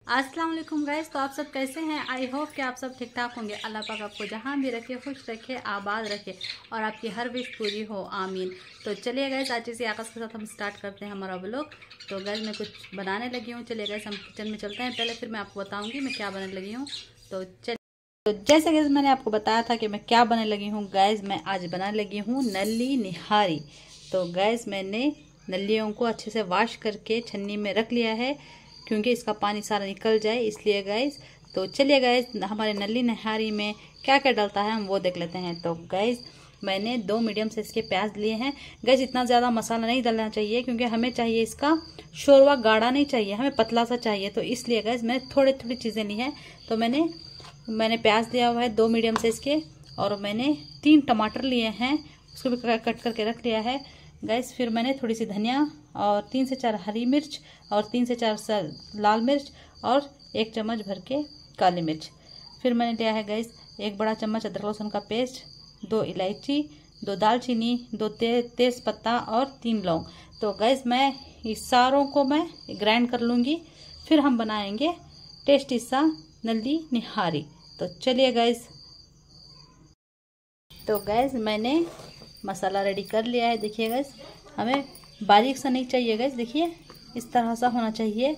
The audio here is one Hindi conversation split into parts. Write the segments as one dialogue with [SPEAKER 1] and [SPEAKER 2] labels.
[SPEAKER 1] अस्सलाम वालेकुम गाइस। तो आप सब कैसे हैं? आई होप कि आप सब ठीक ठाक होंगे। अल्लाह पाक आपको जहां भी रखे, खुश रखे, आबाद रखे और आपकी हर विश पूरी हो, आमीन। तो चलिए गाइस, आज इसी आकाश के साथ हम स्टार्ट करते हैं हमारा व्लॉग। तो गाइस मैं कुछ बनाने लगी हूँ। चलिए गाइस हम किचन में चलते हैं पहले, फिर मैं आपको बताऊँगी मैं क्या बनाने लगी हूँ। तो जैसे गाइस मैंने आपको बताया था कि मैं क्या बनाने लगी हूँ, गाइस मैं आज बनाने लगी हूँ नल्ली निहारी। तो गाइस मैंने नल्लियों को अच्छे से वॉश करके छन्नी में रख लिया है, क्योंकि इसका पानी सारा निकल जाए इसलिए गाइस। तो चलिए गाइस हमारे नल्ली निहारी में क्या क्या डलता है हम वो देख लेते हैं। तो गाइस मैंने 2 मीडियम साइज के प्याज लिए हैं। गैस इतना ज़्यादा मसाला नहीं डालना चाहिए, क्योंकि हमें चाहिए इसका शोरवा गाढ़ा नहीं चाहिए, हमें पतला सा चाहिए। तो इसलिए गैस मैंने थोड़ी थोड़ी चीज़ें ली हैं। तो मैंने प्याज लिया हुआ है 2 मीडियम साइज के, और मैंने 3 टमाटर लिए हैं, उसको भी कट करके रख लिया है गैस। फिर मैंने थोड़ी सी धनिया और 3 से 4 हरी मिर्च और 3 से 4 लाल मिर्च और 1 चम्मच भर के काली मिर्च। फिर मैंने लिया है गैस 1 बड़ा चम्मच अदरक लहसुन का पेस्ट, 2 इलायची, 2 दालचीनी, 2 तेज पत्ता और 3 लौंग। तो गैस मैं इस सारों को मैं ग्राइंड कर लूँगी, फिर हम बनाएंगे टेस्टी सा नल्ली निहारी। तो चलिए गैस। तो गैस मैंने मसाला रेडी कर लिया है। देखिए गैस हमें बारीक सा नहीं चाहिए गैस, देखिए इस तरह सा होना चाहिए।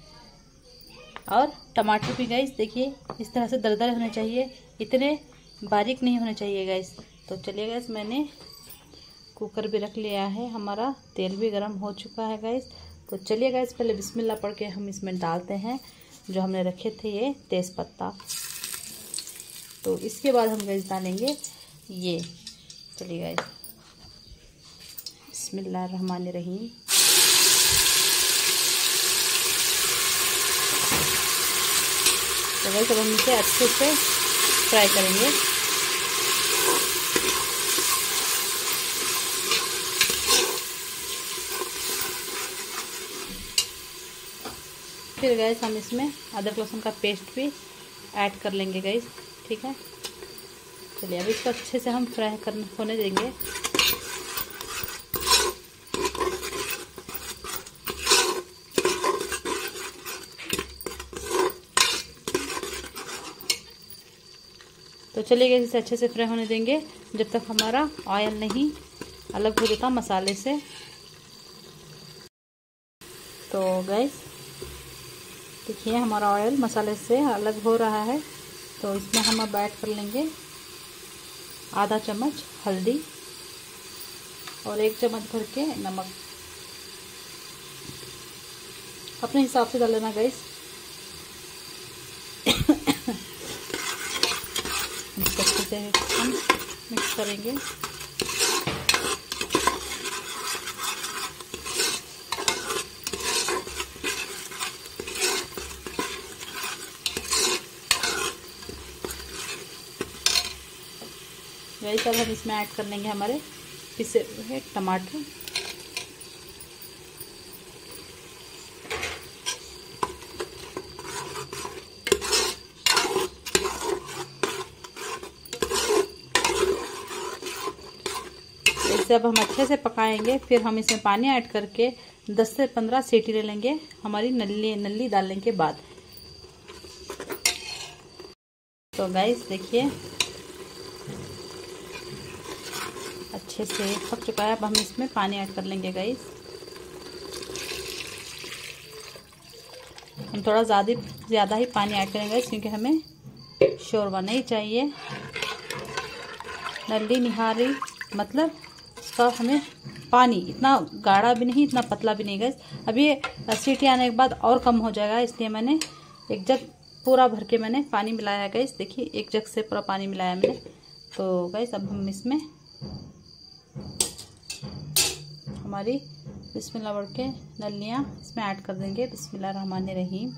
[SPEAKER 1] और टमाटर भी गैस देखिए इस तरह से दरदरे होने चाहिए, इतने बारीक नहीं होने चाहिए गैस। तो चलिए गैस मैंने कुकर भी रख लिया है, हमारा तेल भी गर्म हो चुका है गैस। तो चलिए गैस पहले बिस्मिल्लाह पढ़ के हम इसमें डालते हैं जो हमने रखे थे ये तेज पत्ता। तो इसके बाद हम गैस डालेंगे ये, चलिए गैस बिस्मिल्लाहिर्रहमानिर्रहीम। तो गैस अब हम इसे अच्छे से फ्राई करेंगे। फिर गैस हम इसमें अदरक लहसुन का पेस्ट भी ऐड कर लेंगे गैस, ठीक है। चलिए अब इसको अच्छे से हम फ्राई होने देंगे। तो चलिए गैस इसे अच्छे से फ्राई होने देंगे जब तक हमारा ऑयल नहीं अलग हो जाता मसाले से। तो गैस देखिए हमारा ऑयल मसाले से अलग हो रहा है। तो इसमें हम अब ऐड कर लेंगे आधा चम्मच हल्दी और 1 चम्मच भर के नमक। अपने हिसाब से डाल लेना गैस। अच्छे से हम मिक्स करेंगे। गैस अब हम इसमें ऐड कर लेंगे हमारे पिसे हुए टमाटर। इसे अब हम अच्छे से पकाएंगे, फिर हम इसमें पानी ऐड करके 10 से 15 सीटी ले लेंगे हमारी नल्ली डालने के बाद। तो गैस देखिए अच्छे से पक चुका है। अब हम इसमें पानी ऐड कर लेंगे गैस। हम थोड़ा ज़्यादा ही पानी ऐड करेंगे क्योंकि हमें शोरवा नहीं चाहिए। नल्ली निहारी मतलब उसका हमें पानी इतना गाढ़ा भी नहीं, इतना पतला भी नहीं गैस। अभी सीटी आने के बाद और कम हो जाएगा, इसलिए मैंने 1 जग पूरा भर के मैंने पानी मिलाया है गैस। देखिए 1 जग से पूरा पानी मिलाया मैंने। तो गैस अब हम इसमें हमारी बिस्मिल्लाह पढ़ के नल्लियाँ इसमें ऐड कर देंगे। बिस्मिल्लाहिर्रहमानिर्रहीम।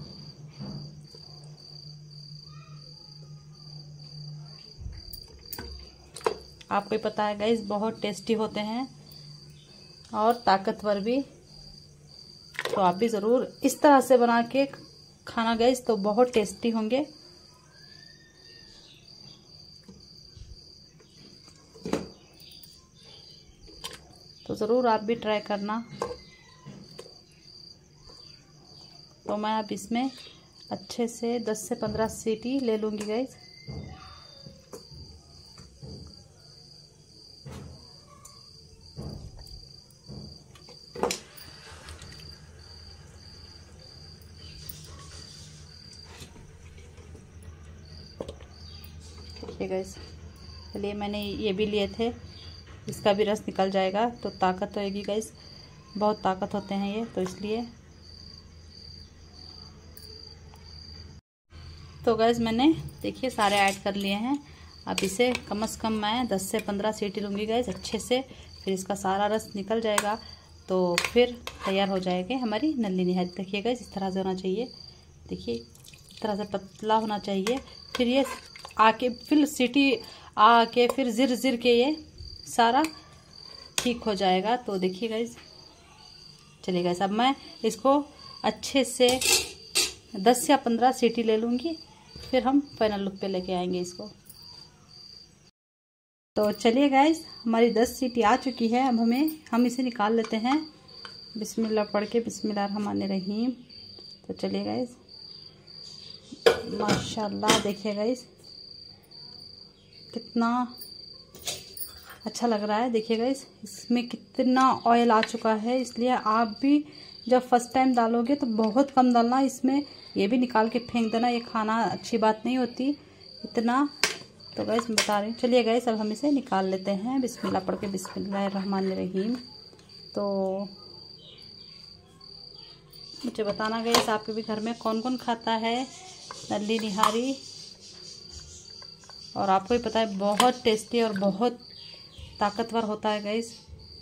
[SPEAKER 1] आपको पता है गैस बहुत टेस्टी होते हैं और ताकतवर भी। तो आप भी ज़रूर इस तरह से बना के खाना गैस, तो बहुत टेस्टी होंगे। तो ज़रूर आप भी ट्राई करना। तो मैं अब इसमें अच्छे से 10 से 15 सीटी ले लूँगी गाइस। देखिए गाइस, चलिए मैंने ये भी लिए थे, इसका भी रस निकल जाएगा तो ताकत होएगी गाइस, बहुत ताकत होते हैं ये, तो इसलिए। तो गाइस मैंने देखिए सारे ऐड कर लिए हैं। अब इसे कम से कम मैं 10 से 15 सीटी लूँगी गाइस अच्छे से, फिर इसका सारा रस निकल जाएगा तो फिर तैयार हो जाएगी हमारी नल्ली निहारी। देखिए गाइस इस तरह से होना चाहिए, देखिए इस तरह से पतला होना चाहिए। फिर ये आके फिर सीटी आके फिर जिर के ये सारा ठीक हो जाएगा। तो देखिए गाइस, चलिए गाइस अब मैं इसको अच्छे से 10 या 15 सीटी ले लूँगी, फिर हम फाइनल लुक पे लेके आएंगे इसको। तो चलिए गाइस, हमारी 10 सीटी आ चुकी है। अब हम इसे निकाल लेते हैं। बिस्मिल्लाह पढ़ के, बिस्मिल्लाहिर्रहमानिर्रहीम। तो चलिए गाइस, माशाल्लाह देखिए गाइस कितना अच्छा लग रहा है। देखिए गाइस इसमें कितना ऑयल आ चुका है, इसलिए आप भी जब फर्स्ट टाइम डालोगे तो बहुत कम डालना, इसमें ये भी निकाल के फेंक देना, ये खाना अच्छी बात नहीं होती इतना। तो गाइस मैं बता रही हूँ। चलिए गाइस अब हम इसे निकाल लेते हैं, बिस्मिल्लाह पढ़ के, बिस्मिल्लाहिर्रहमानिर्रहीम। तो मुझे बताना गाइस आपके भी घर में कौन कौन खाता है नल्ली निहारी, और आपको ही पता है बहुत टेस्टी और बहुत ताकतवर होता है गाइस।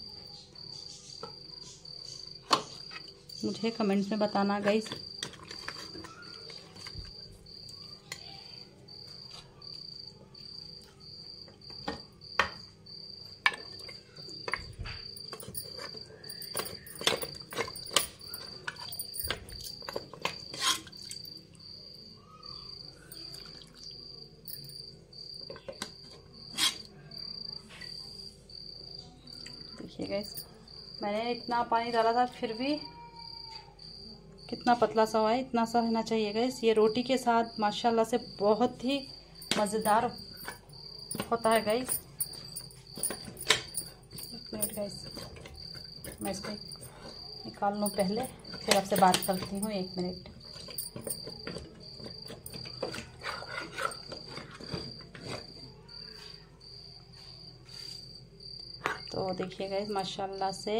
[SPEAKER 1] मुझे कमेंट्स में बताना गाइस। देखिए गाइस मैंने इतना पानी डाला था फिर भी कितना पतला सा हुआ है, इतना सा रहना चाहिए गाइस। ये रोटी के साथ माशाल्लाह से बहुत ही मज़ेदार होता है गाइस। एक मिनट गाइस, मैं इसको निकाल लूँ पहले, फिर आपसे बात करती हूँ। 1 मिनट। तो देखिए गाइस माशाल्लाह से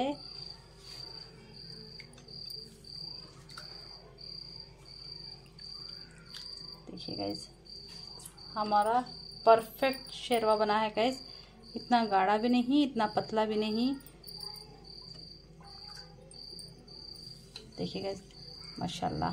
[SPEAKER 1] देखिए गाइस हमारा परफेक्ट शेरवा बना है गाइस, इतना गाढ़ा भी नहीं इतना पतला भी नहीं। देखिए गाइस माशाल्लाह।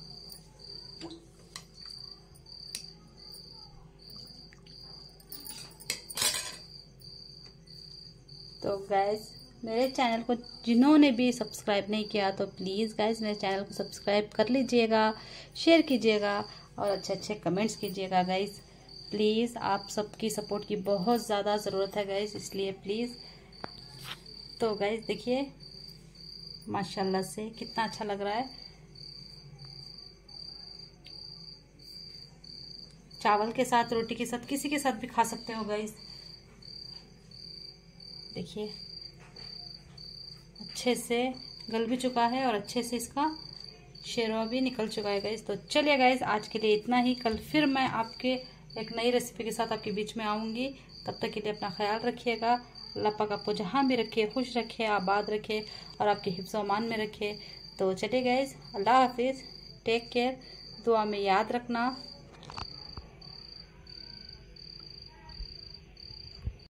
[SPEAKER 1] तो गाइस मेरे चैनल को जिन्होंने भी सब्सक्राइब नहीं किया तो प्लीज़ गाइस मेरे चैनल को सब्सक्राइब कर लीजिएगा, शेयर कीजिएगा और अच्छे अच्छे कमेंट्स कीजिएगा गाइस। प्लीज़ आप सबकी सपोर्ट की बहुत ज़्यादा ज़रूरत है गाइस, इसलिए प्लीज़। तो गाइस देखिए माशाल्लाह से कितना अच्छा लग रहा है। चावल के साथ, रोटी के साथ, किसी के साथ भी खा सकते हो गाइस। देखिए अच्छे से गल भी चुका है और अच्छे से इसका शेरवा भी निकल चुका है गाइस। तो चलिए गाइस आज के लिए इतना ही। कल फिर मैं आपके एक नई रेसिपी के साथ आपके बीच में आऊँगी। तब तक के लिए अपना ख्याल रखिएगा। अल्लाह पाक आपको जहाँ भी रखे खुश रखे, आबाद रखे और आपके हिफ्ज़ व अमान में रखे। तो चलिए गाइस, अल्लाह हाफिज़, टेक केयर, दुआ में याद रखना।